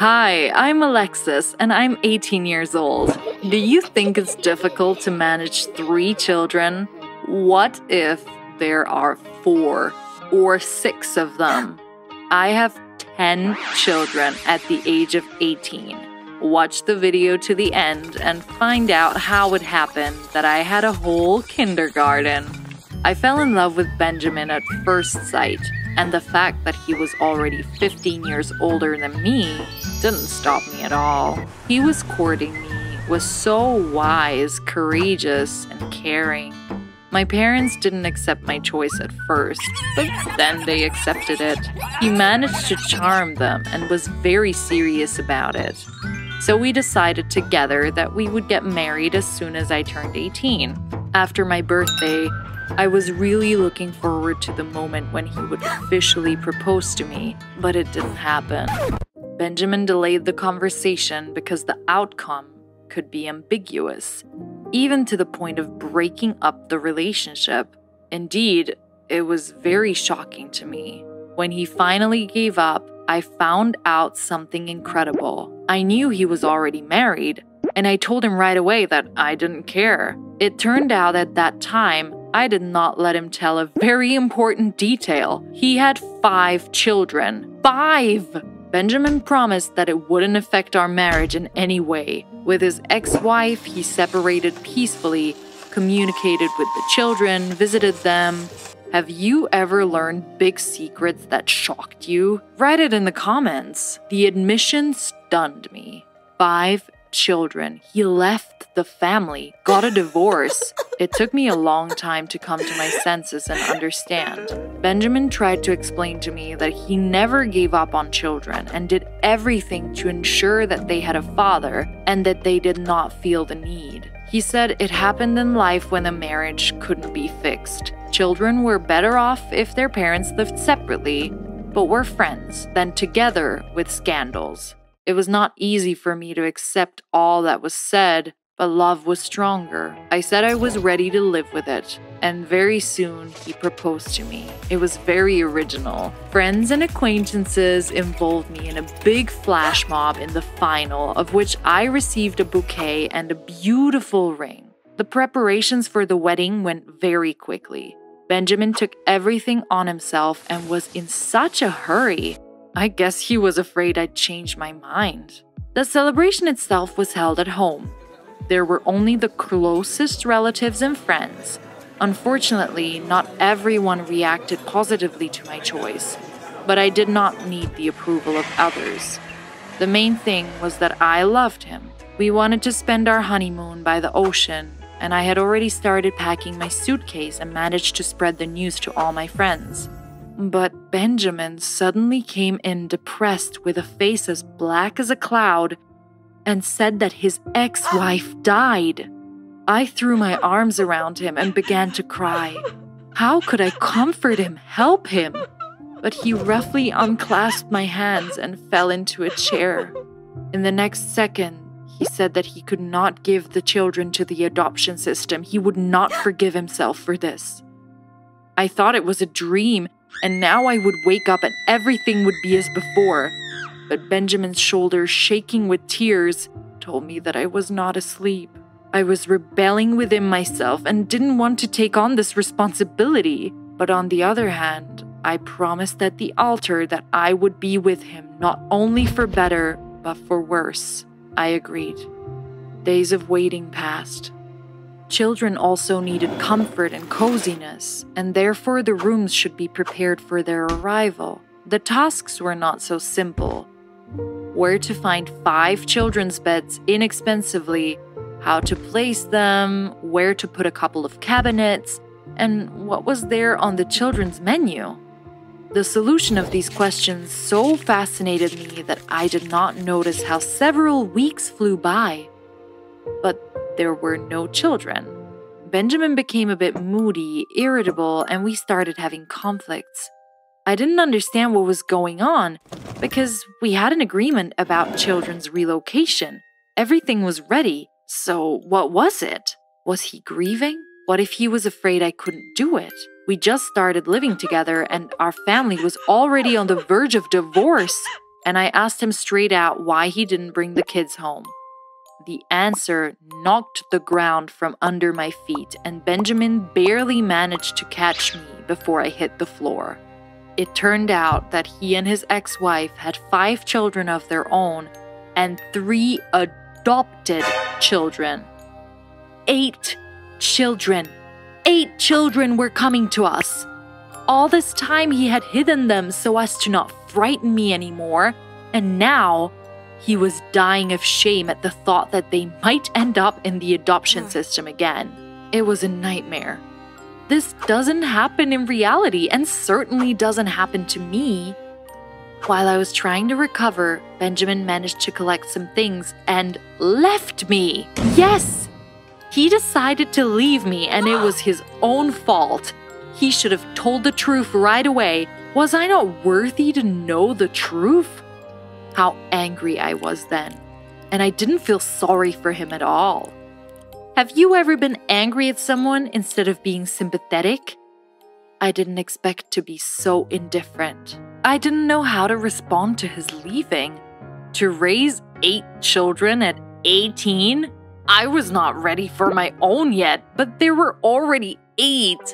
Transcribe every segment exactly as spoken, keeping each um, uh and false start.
Hi, I'm Alexis and I'm eighteen years old. Do you think it's difficult to manage three children? What if there are four or six of them? I have ten children at the age of eighteen. Watch the video to the end and find out how it happened that I had a whole kindergarten. I fell in love with Benjamin at first sight, and the fact that he was already fifteen years older than me didn't stop me at all. He was courting me, was so wise, courageous, and caring. My parents didn't accept my choice at first, but then they accepted it. He managed to charm them and was very serious about it. So we decided together that we would get married as soon as I turned eighteen. After my birthday, I was really looking forward to the moment when he would officially propose to me, but it didn't happen. Benjamin delayed the conversation because the outcome could be ambiguous, even to the point of breaking up the relationship. Indeed, it was very shocking to me. When he finally gave up, I found out something incredible. I knew he was already married, and I told him right away that I didn't care. It turned out at that time, I did not let him tell a very important detail. He had five children. Five! Benjamin promised that it wouldn't affect our marriage in any way. With his ex-wife, he separated peacefully, communicated with the children, visited them. Have you ever learned big secrets that shocked you? Write it in the comments. The admission stunned me. Five children. He left the family, got a divorce. It took me a long time to come to my senses and understand. Benjamin tried to explain to me that he never gave up on children and did everything to ensure that they had a father and that they did not feel the need. He said it happened in life when a marriage couldn't be fixed. Children were better off if their parents lived separately, but were friends than together with scandals. It was not easy for me to accept all that was said, but love was stronger. I said I was ready to live with it, and very soon he proposed to me. It was very original. Friends and acquaintances involved me in a big flash mob in the final, of which I received a bouquet and a beautiful ring. The preparations for the wedding went very quickly. Benjamin took everything on himself and was in such a hurry. I guess he was afraid I'd change my mind. The celebration itself was held at home. There were only the closest relatives and friends. Unfortunately, not everyone reacted positively to my choice, but I did not need the approval of others. The main thing was that I loved him. We wanted to spend our honeymoon by the ocean, and I had already started packing my suitcase and managed to spread the news to all my friends. But Benjamin suddenly came in depressed with a face as black as a cloud and said that his ex-wife died. I threw my arms around him and began to cry. How could I comfort him, help him? But he roughly unclasped my hands and fell into a chair. In the next second, he said that he could not give the children to the adoption system. He would not forgive himself for this. I thought it was a dream, and now I would wake up and everything would be as before. But Benjamin's shoulders, shaking with tears, told me that I was not asleep. I was rebelling within myself and didn't want to take on this responsibility. But on the other hand, I promised at the altar that I would be with him not only for better, but for worse. I agreed. Days of waiting passed. Children also needed comfort and coziness, and therefore the rooms should be prepared for their arrival. The tasks were not so simple. Where to find five children's beds inexpensively, how to place them, where to put a couple of cabinets, and what was there on the children's menu. The solution of these questions so fascinated me that I did not notice how several weeks flew by. But there were no children. Benjamin became a bit moody, irritable, and we started having conflicts. I didn't understand what was going on because we had an agreement about children's relocation. Everything was ready, so what was it? Was he grieving? What if he was afraid I couldn't do it? We just started living together and our family was already on the verge of divorce. and I asked him straight out why he didn't bring the kids home. The answer knocked the ground from under my feet, and Benjamin barely managed to catch me before I hit the floor. It turned out that he and his ex-wife had five children of their own and three adopted children. Eight children. Eight children were coming to us. All this time he had hidden them so as to not frighten me anymore, and now he was dying of shame at the thought that they might end up in the adoption system again. It was a nightmare. This doesn't happen in reality and certainly doesn't happen to me. While I was trying to recover, Benjamin managed to collect some things and left me. Yes! He decided to leave me, and it was his own fault. He should have told the truth right away. Was I not worthy to know the truth? How angry I was then, and I didn't feel sorry for him at all. Have you ever been angry at someone instead of being sympathetic? I didn't expect to be so indifferent. I didn't know how to respond to his leaving. To raise eight children at eighteen? I was not ready for my own yet, but there were already eight.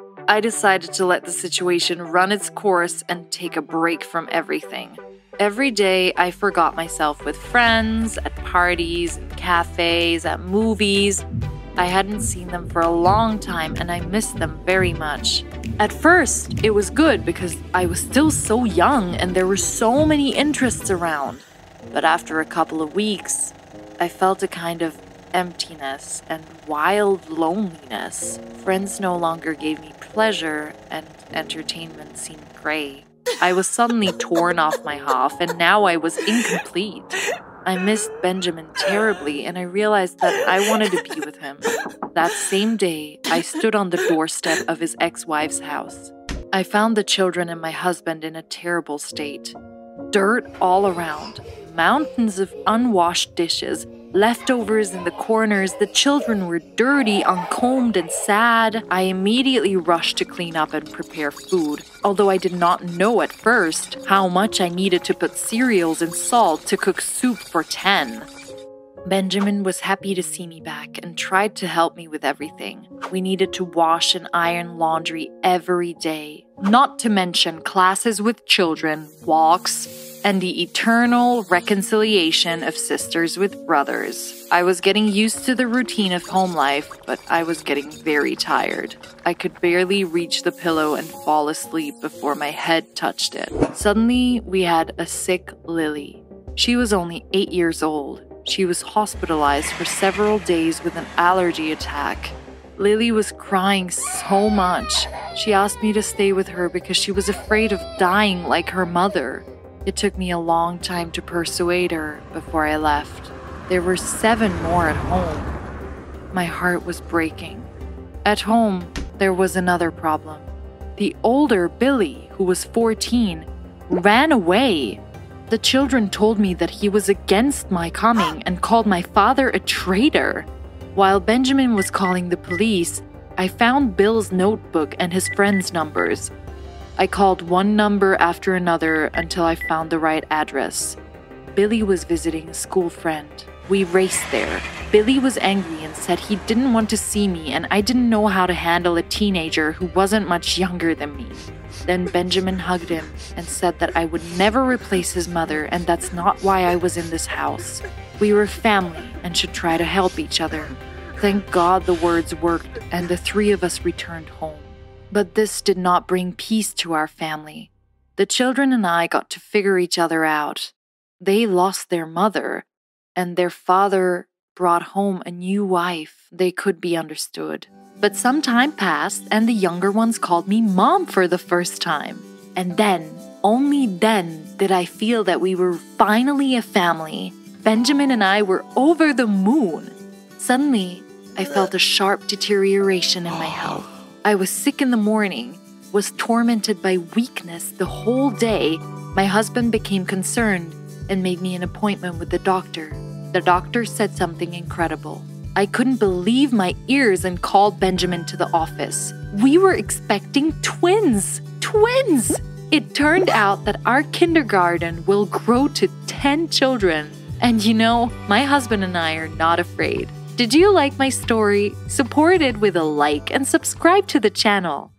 I decided to let the situation run its course and take a break from everything. Every day, I forgot myself with friends, at parties, in cafes, at movies. I hadn't seen them for a long time, and I missed them very much. At first, it was good because I was still so young and there were so many interests around. But after a couple of weeks, I felt a kind of emptiness and wild loneliness. Friends no longer gave me pleasure, and entertainment seemed gray. I was suddenly torn off my half, and now I was incomplete. I missed Benjamin terribly, and I realized that I wanted to be with him. That same day, I stood on the doorstep of his ex-wife's house. I found the children and my husband in a terrible state. Dirt all around, mountains of unwashed dishes, leftovers in the corners. The children were dirty, uncombed, and sad. I immediately rushed to clean up and prepare food, although I did not know at first how much I needed to put cereals and salt to cook soup for ten. Benjamin was happy to see me back and tried to help me with everything. We needed to wash and iron laundry every day, not to mention classes with children, walks, and the eternal reconciliation of sisters with brothers. I was getting used to the routine of home life, but I was getting very tired. I could barely reach the pillow and fall asleep before my head touched it. Suddenly, we had a sick Lily. She was only eight years old. She was hospitalized for several days with an allergy attack. Lily was crying so much. She asked me to stay with her because she was afraid of dying like her mother. It took me a long time to persuade her before I left. There were seven more at home. My heart was breaking. At home, there was another problem. The older Billy, who was fourteen, ran away. The children told me that he was against my coming and called my father a traitor. While Benjamin was calling the police, I found Bill's notebook and his friends' numbers. I called one number after another until I found the right address. Billy was visiting a school friend. We raced there. Billy was angry and said he didn't want to see me, and I didn't know how to handle a teenager who wasn't much younger than me. Then Benjamin hugged him and said that I would never replace his mother, and that's not why I was in this house. We were family and should try to help each other. Thank God the words worked and the three of us returned home. But this did not bring peace to our family. The children and I got to figure each other out. They lost their mother, and their father brought home a new wife. They could be understood. But some time passed, and the younger ones called me Mom for the first time. And then, only then, did I feel that we were finally a family. Benjamin and I were over the moon. Suddenly, I felt a sharp deterioration in my health. I was sick in the morning, was tormented by weakness the whole day. My husband became concerned and made me an appointment with the doctor. The doctor said something incredible. I couldn't believe my ears and called Benjamin to the office. We were expecting twins! Twins! It turned out that our kindergarten will grow to ten children. And you know, my husband and I are not afraid. Did you like my story? Support it with a like and subscribe to the channel.